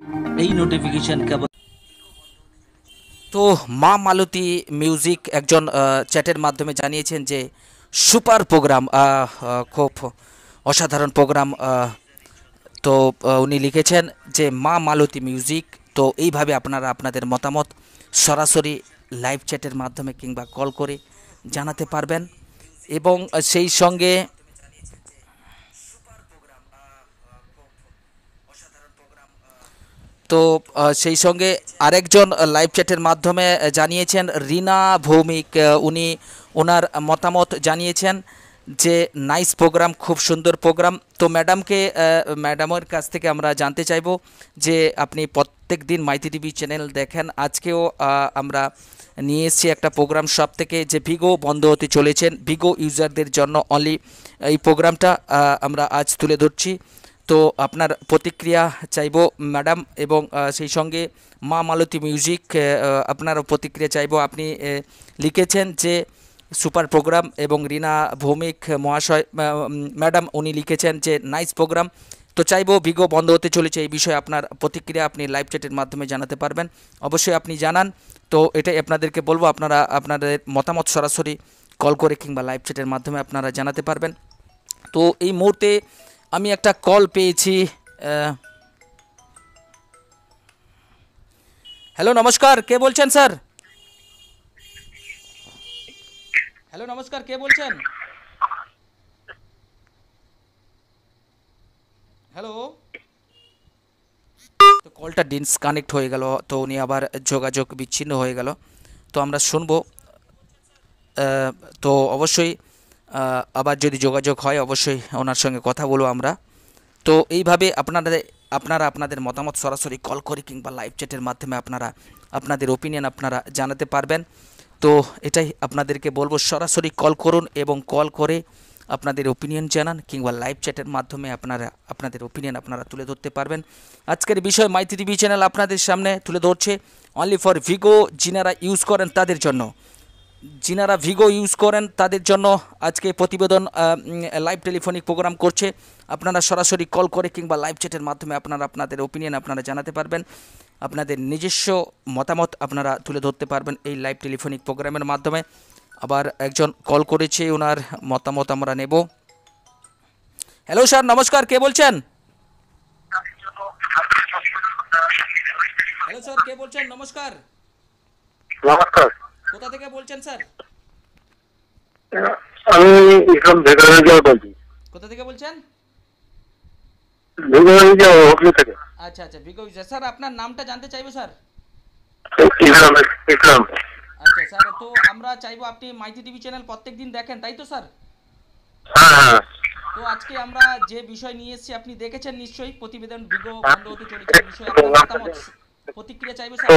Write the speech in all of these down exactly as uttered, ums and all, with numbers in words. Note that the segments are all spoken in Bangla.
এই নোটিফিকেশন কেবল। তো মা মালতী মিউজিক একজন চ্যাটের মাধ্যমে জানিয়েছেন যে সুপার প্রোগ্রাম, খুব অসাধারণ প্রোগ্রাম। তো উনি লিখেছেন যে মা মালতী মিউজিক, তো এইভাবে আপনারা আপনাদের মতামত সরাসরি লাইভ চ্যাটের মাধ্যমে কিংবা কল করে জানাতে পারবেন। এবং সেই সঙ্গে তো সেই সঙ্গে আরেকজন লাইভ চ্যাটের মাধ্যমে জানিয়েছেন রিনা ভৌমিক, উনি ওনার মতামত জানিয়েছেন যে নাইস প্রোগ্রাম, খুব সুন্দর প্রোগ্রাম। তো ম্যাডামকে ম্যাডামের কাছ থেকে আমরা জানতে চাইব যে আপনি প্রত্যেক দিন মাইতি টিভি চ্যানেল দেখেন, আজকেও আমরা নিয়ে এসেছি একটা প্রোগ্রাম সব থেকে যে ভিগো বন্ধ হতে চলেছেন, ভিগো ইউজারদের জন্য অনলি এই প্রোগ্রামটা আমরা আজ তুলে ধরছি। তো আপনার প্রতিক্রিয়া চাইব ম্যাডাম, এবং সেই সঙ্গে মা মালতী মিউজিক আপনার প্রতিক্রিয়া চাইব। আপনি লিখেছেন যে সুপার প্রোগ্রাম, এবং রিনা ভৌমিক মহাশয় ম্যাডাম উনি লিখেছেন যে নাইস প্রোগ্রাম। তো চাইব ভিগো বন্ধ হতে চলেছে এই বিষয়ে আপনার প্রতিক্রিয়া আপনি লাইভ চ্যাটের মাধ্যমে জানাতে পারবেন, অবশ্যই আপনি জানান। তো এটাই আপনাদেরকে বলবো, আপনারা আপনাদের মতামত সরাসরি কল করে কিংবা লাইভ চ্যাটের মাধ্যমে আপনারা জানাতে পারবেন। তো এই মুহূর্তে আমি একটা কল পেয়েছি। হ্যালো নমস্কার, কে বলছেন স্যার? হ্যালো নমস্কার, কে বলছেন? হ্যালো। তো কলটা ডিসকানেক্ট হয়ে গেল, তো উনি আবার যোগাযোগ বিচ্ছিন্ন হয়ে গেল। তো আমরা শুনবো, তো অবশ্যই আবার যদি যোগাযোগ হয় অবশ্যই ওনার সঙ্গে কথা বলবো আমরা। তো এইভাবে আপনারা আপনারা আপনাদের মতামত সরাসরি কল করে কিংবা লাইভ চ্যাটের মাধ্যমে আপনারা আপনাদের ওপিনিয়ন আপনারা জানাতে পারবেন। তো এটাই আপনাদেরকে বলবো, সরাসরি কল করুন এবং কল করে আপনাদের ওপিনিয়ন জানান কিংবা লাইভ চ্যাটের মাধ্যমে আপনারা আপনাদের ওপিনিয়ন আপনারা তুলে ধরতে পারবেন। আজকের বিষয় মাইতি টিভি চ্যানেল আপনাদের সামনে তুলে ধরছে অনলি ফর ভিগো, যিনারা ইউজ করেন তাদের জন্য, যিনারা ভিগো ইউজ করেন তাদের জন্য আজকে প্রতিবেদন লাইভ টেলিফোনিক প্রোগ্রাম করছে। আপনারা সরাসরি কল করে কিংবা লাইভ চ্যাটের মাধ্যমে আপনারা আপনাদের ওপিনিয়ন আপনারা জানাতে পারবেন, আপনাদের নিজস্ব মতামত আপনারা তুলে ধরতে পারবেন এই লাইভ টেলিফোনিক প্রোগ্রামের মাধ্যমে। আবার একজন কল করেছে, ওনার মতামত আমরা নেব। হ্যালো স্যার নমস্কার, কে বলছেন? হ্যালো স্যার, কে বলছেন? নমস্কার। নমস্কার। কোথা থেকে বলছেন স্যার? আমি ইসলাম ভেগারিয়া বলছি। কোথা থেকে বলছেন? ভেগারিয়া হুগলি থেকে। আচ্ছা আচ্ছা, ভিগো ইউজার। স্যার আপনার নামটা জানতে চাইবো স্যার। ইসলাম ইসলাম। আচ্ছা স্যার, তো আমরা চাইবো আপনি মাইতি টিভি চ্যানেল প্রত্যেকদিন দেখেন, তাই তো স্যার? হ্যাঁ হ্যাঁ। তো আজকে আমরা যে বিষয় নিয়ে এসেছি আপনি দেখেছেন নিশ্চয়ই, প্রতিবেদন ভিগো বন্ধ হতে চলেছে এই বিষয়ে আপনার মতামত প্রতিক্রিয়া চাইবো স্যার।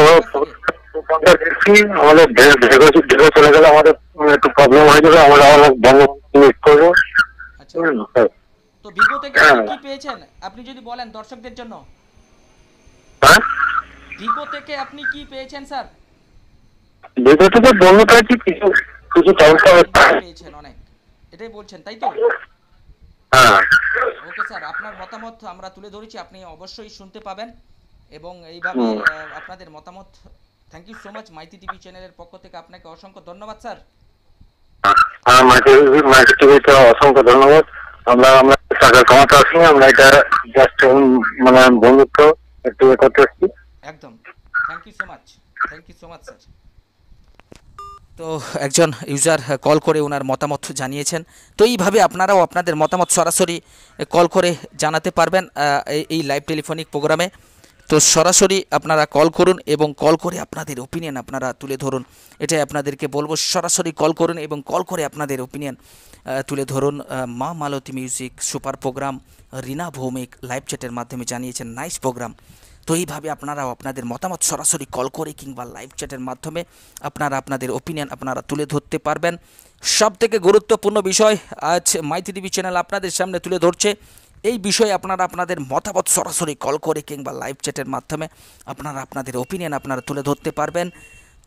আমাদের ভেগো চলে গেলে আমাদের একটু প্রবলেম হয়ে যাবে, আমরা অনেক বন্ধ করবো। আচ্ছা, তো ভিগো থেকে আপনি কি পেয়েছেন আপনি যদি বলেন দর্শকদের জন্য? হ্যাঁ, ভিগো থেকে আপনি কি পেয়েছেন স্যার? ভিগো থেকে বন্ধ পেয়েছি, কিছু কিছু পেয়েছেন অনেক, এটাই বলছেন তাই তো? হ্যাঁ। ওকে স্যার, আপনার মতামত আমরা তুলে ধরেছি, আপনি অবশ্যই শুনতে পাবেন এবং এইভাবে আপনাদের মতামত। Thank you so much, Maity TV চ্যানেলের পক্ষ থেকে আপনাকে অসংখ্য ধন্যবাদ স্যার। হ্যাঁ, মাইতি মাইতি টিভিতে অসংখ্য ধন্যবাদ। আমরা আমরা টাকা কামাতে আসিনি, আমরা এটা জাস্ট মানে বন্ধুত্ব একটু করতে আসছি। একদম, thank you so much, thank you so much sir. তো একজন ইউজার কল করে ওনার মতামত জানিয়েছেন। তো এইভাবে আপনারাও আপনাদের মতামত সরাসরি কল করে জানাতে পারবেন এই লাইভ টেলিফোনিক প্রোগ্রামে। তো সরাসরি আপনারা কল করুন এবং কল করে আপনাদের ওপিনিয়ন আপনারা তুলে ধরুন, এটাই আপনাদেরকে বলবো। সরাসরি কল করুন এবং কল করে আপনাদের ওপিনিয়ন তুলে ধরুন। Maa Malati music super program, Rina Bhowmik live চ্যাটের মাধ্যমে জানিয়েছেন নাইস প্রোগ্রাম। তো এইভাবে আপনারাও আপনাদের মতামত সরাসরি কল করে কিংবা লাইভ চ্যাটের মাধ্যমে আপনারা আপনাদের ওপিনিয়ন আপনারা তুলে ধরতে পারবেন। সবথেকে গুরুত্বপূর্ণ বিষয় আজ মাইতি টিভি চ্যানেল আপনাদের সামনে তুলে ধরছে, এই বিষয়ে আপনারা আপনাদের মতামত সরাসরি কল করে কিংবা লাইভ চ্যাটের মাধ্যমে আপনারা আপনাদের ওপিনিয়ন আপনারা তুলে ধরতে পারবেন।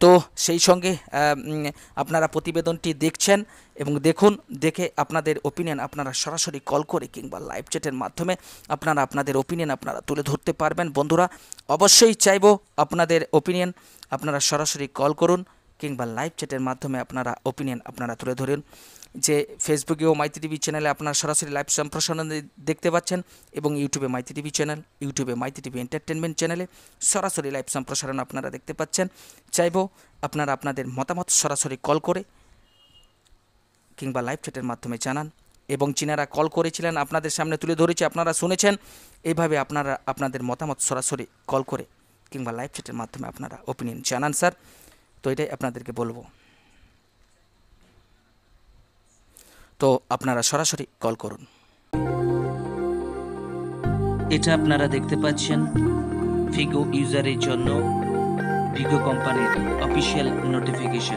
তো সেই সঙ্গে আহ, উম, আপনারা প্রতিবেদনটি দেখছেন এবং দেখুন, দেখে আপনাদের ওপিনিয়ন আপনারা সরাসরি কল করে কিংবা লাইভ চ্যাটের মাধ্যমে আপনারা আপনাদের ওপিনিয়ন আপনারা তুলে ধরতে পারবেন। বন্ধুরা, অবশ্যই চাইবো আপনাদের ওপিনিয়ন আপনারা সরাসরি কল করুন কিংবা লাইভ চ্যাটের মাধ্যমে আপনারা ওপিনিয়ন আপনারা তুলে ধরুন। যে ফেসবুকে ও মাইতি টিভি চ্যানেলে আপনারা সরাসরি লাইভ সম্প্রসারণ দেখতে পাচ্ছেন এবং ইউটিউবে মাইতি টিভি চ্যানেল, ইউটিউবে মাইতি টিভি এন্টারটেনমেন্ট চ্যানেলে সরাসরি লাইভ সম্প্রসারণ আপনারা দেখতে পাচ্ছেন। চাইবো আপনারা আপনাদের মতামত সরাসরি কল করে কিংবা লাইভ চ্যাটের মাধ্যমে জানান এবং যিনারা কল করেছিলেন আপনাদের সামনে তুলে ধরেছি, আপনারা শুনেছেন। এইভাবে আপনারা আপনাদের মতামত সরাসরি কল করে কিংবা লাইভ চ্যাটের মাধ্যমে আপনারা ওপিনিয়ন জানান স্যার। তো এটাই আপনাদেরকে বলবো। তো আপনারা সরাসরি কল করুন। এটা আপনারা দেখতে পাচ্ছেন ভিগো ইউজারের জন্য ভিগো কোম্পানির অফিসিয়াল নোটিফিকেশন।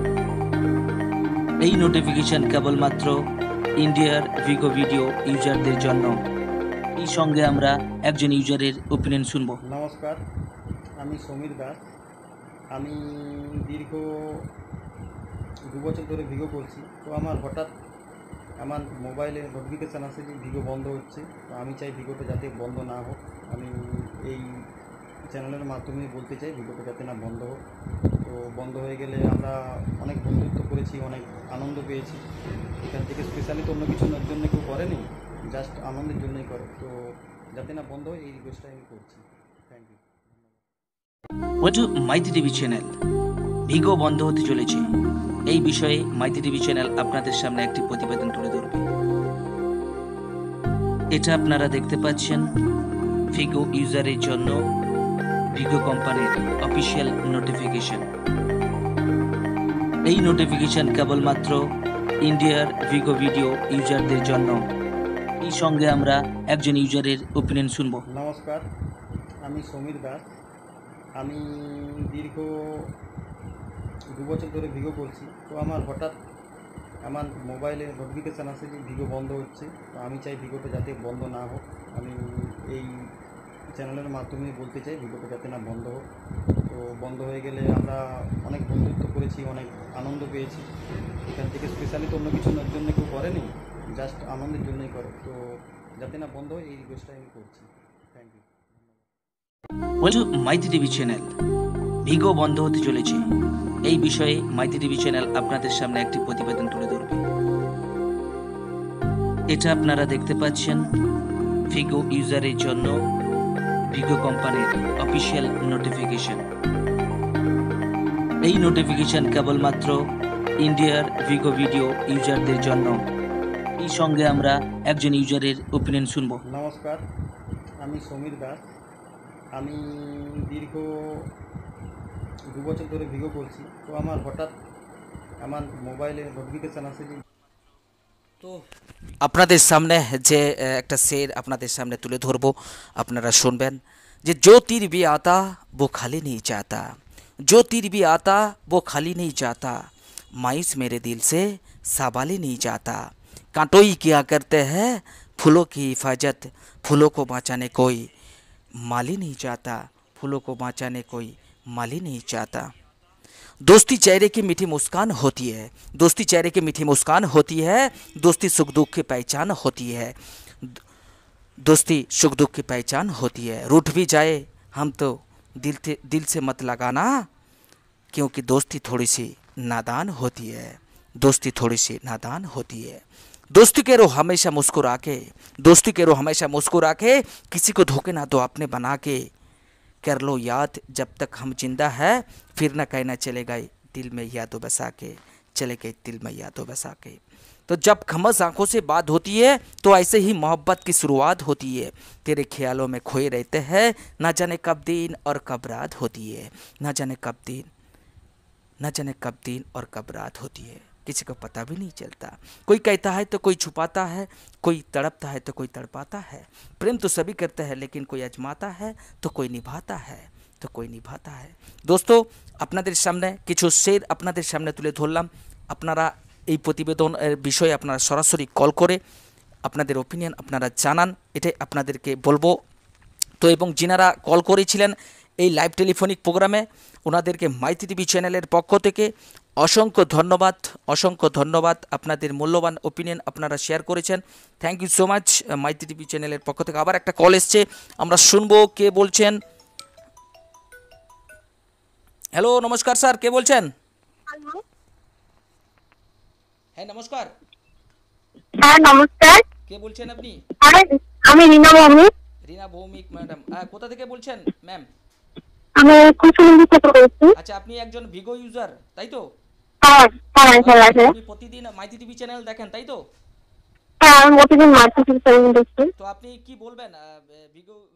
এই নোটিফিকেশন কেবলমাত্র ইন্ডিয়ার ভিগো ভিডিও ইউজারদের জন্য। এই সঙ্গে আমরা একজন ইউজারের ওপিনিয়ন শুনবো। নমস্কার, আমি সমীর দাস। আমি দীর্ঘ দু বছর ধরে ভিগো করছি। তো আমার হঠাৎ আমার মোবাইলে নোটিফিকেশান আসে যে ভিগো বন্ধ হচ্ছে। তো আমি চাই ভিগোটা যাতে বন্ধ না হোক। আমি এই চ্যানেলের মাধ্যমে বলতে চাই ভিগোটা যাতে না বন্ধ হোক। তো বন্ধ হয়ে গেলে আমরা অনেক বন্ধুত্ব করেছি, অনেক আনন্দ পেয়েছি। এখান থেকে স্পেশালি তো অন্য কিছুর জন্য কেউ করেনি, জাস্ট আনন্দের জন্যই করে। তো যাতে না বন্ধ হয় এই রিকোয়েস্টটা আমি করছি। Thank you. Welcome to Maity TV channel. Vigo বন্ধ হতে চলেছে, এই বিষয়ে মাইতি টিভি চ্যানেল আপনাদের সামনে একটি প্রতিবেদন তুলে ধরবে। এটা আপনারা দেখতে পাচ্ছেন ভিগো ইউজারের জন্য ভিগো কোম্পানির অফিসিয়াল নোটিফিকেশন। এই নোটিফিকেশন কেবলমাত্র ইন্ডিয়ার ভিগো ভিডিও ইউজারদের জন্য। এই সঙ্গে আমরা একজন ইউজারের ওপিনিয়ন শুনবো। নমস্কার, আমি সমীর দাস। আমি দীর্ঘ দু বছর ধরে ভিগো করছি। তো আমার হঠাৎ আমার মোবাইলে নোটিফিকেশান আসে যে ভিগো বন্ধ হচ্ছে। তো আমি চাই ভিগোটা যাতে বন্ধ না হোক। আমি এই চ্যানেলের মাধ্যমে বলতে চাই ভিগোটা যাতে না বন্ধ হোক। তো বন্ধ হয়ে গেলে আমরা অনেক বন্ধুত্ব করেছি, অনেক আনন্দ পেয়েছি। এখান থেকে স্পেশালি তো অন্য কিছুর জন্য কেউ করেনি, জাস্ট আনন্দের জন্যই করে। তো যাতে না বন্ধ হয় এই রিকোয়েস্টটা আমি করছি। Thank you. Welcome to Maity TV channel. Vigo বন্ধ হতে চলেছে, এই বিষয়ে মাইতি টিভি চ্যানেল আপনাদের সামনে একটি প্রতিবেদন তুলে ধরবে। এটা আপনারা দেখতে পাচ্ছেন ভিগো ইউজারের জন্য ভিগো কোম্পানির অফিসিয়াল নোটিফিকেশন। এই নোটিফিকেশন কেবলমাত্র ইন্ডিয়ার ভিগো ভিডিও ইউজারদের জন্য। এই সঙ্গে আমরা একজন ইউজারের ওপিনিয়ন শুনবো। নমস্কার, আমি সমীর দাস। আমি দীর্ঘ দু বছর ধরে ভিগো করছি। তো আমার হঠাৎ আমার মোবাইলে নোটিফিকেশান আসে যে তো আপনাদের সামনে যে আহ, একটা শের আপনাদের সামনে তুলে ধরবো, আপনারা শুনবেন। যে जो तीर भी आता वो खाली नहीं जाता, जो तीर भी आता वो खाली नहीं जाता, मायूस मेरे दिल से सवाल ही नहीं जाता, कांटोई किया करते हैं फूलों की हिफाजत, फूलों को बचाने कोई माली नहीं जाता, फूलों को बचाने कोई माली नहीं जाता। दोस्ती चेहरे की मीठी मुस्कान होती है, दोस्ती चेहरे की मीठी मुस्कान होती है, दोस्ती सुख दुख की पहचान होती है, दोस्ती सुख दुख की पहचान होती है। रूठ भी जाए हम तो दिल से दिल से मत लगाना, क्योंकि दोस्ती थोड़ी सी नादान होती है, दोस्ती थोड़ी सी नादान होती है। दोस्ती करो हमेशा मुस्कुरा के, दोस्ती करो हमेशा मुस्कुरा के, किसी को धोखे ना दो अपने बना के, कर लो याद जब तक हम जिंदा है, फिर न कहना चले गए दिल में यादों बसा के, चले गए दिल में यादों बसा के। तो जब खमस आंखों से बात होती है तो ऐसे ही मोहब्बत की शुरुआत होती है, तेरे ख्यालों में खोए रहते हैं, न जाने कब दिन और कब रात होती है, न जाने कब दिन न जाने कब दिन और कब रात होती है, किसी को पता भी नहीं चलता। कोई कहता है तो कोई छुपाता है, कोई तड़पता है तो कोई तड़पाता है, प्रेम तो सभी करते हैं लेकिन कोई आजमाता है तो कोई निभाता है, तो कोई निभाता है। दोस्तों, আপনাদের সামনে কিছু শের আপনাদের সামনে তুলে ধরলাম। আপনারা এই প্রতিবেদনের বিষয়ে আপনারা সরাসরি কল করে আপনাদের ওপিনিয়ন আপনারা জানান, এটাই আপনাদেরকে বলবো। তো এবং যিনারা কল করেছিলেন এই লাইভ টেলিফোনিক প্রোগ্রামে। ওনাদেরকে মাইতি টিভি চ্যানেলের পক্ষ থেকে অসংখ্য ধন্যবাদ, অসংখ্য ধন্যবাদ। আপনাদের মূল্যবান ওপিনিয়ন আপনারা শেয়ার করেছেন, thank you so much Maity TV চ্যানেলের পক্ষ থেকে। আবার একটা কল এসছে, আমরা শুনবো কে বলছেন। হ্যালো, নমস্কার স্যার, কে বলছেন? হ্যাঁ নমস্কার, হ্যাঁ নমস্কার। কে বলছেন আপনি? আরে আমি রীনা ভৌমিক। রীনা ভৌমিক ম্যাডাম, কোথা থেকে বলছেন ম্যাম? আমি কুশমন্ডি থেকে বলছি। আচ্ছা, আপনি একজন ভিগো ইউজার তাই তো? হ্যাঁ হ্যাঁ হ্যাঁ হ্যাঁ। আপনি প্রতিদিন মাইতি টিভি চ্যানেল দেখেন তাই তো? হ্যাঁ আমি প্রতিদিন মার্কেটিং চ্যানেল দেখছি। তো আপনি কি বলবেন ভিগো